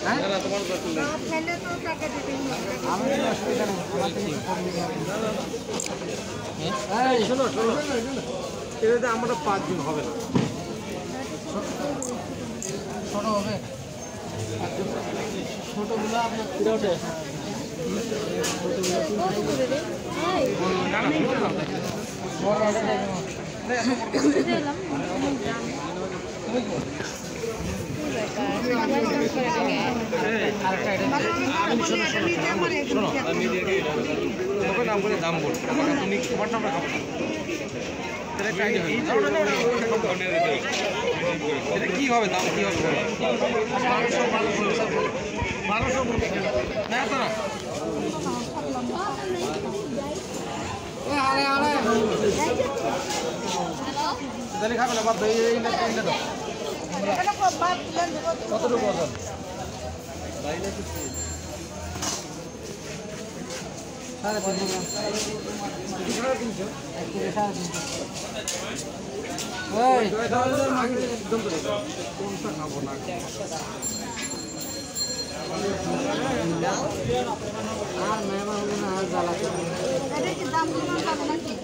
আমরা 5 জন হবে না ছোট হবে ছোটগুলো আপনার দাম বলবো তুমি তোমার নামটা খাবো এটা কি হবে দাম কি হবে 1200 না তো না খাবে না বাদ কতটুকু ওজন সাড়ে 350 খাবো না আর মেহমান আর জ্বালা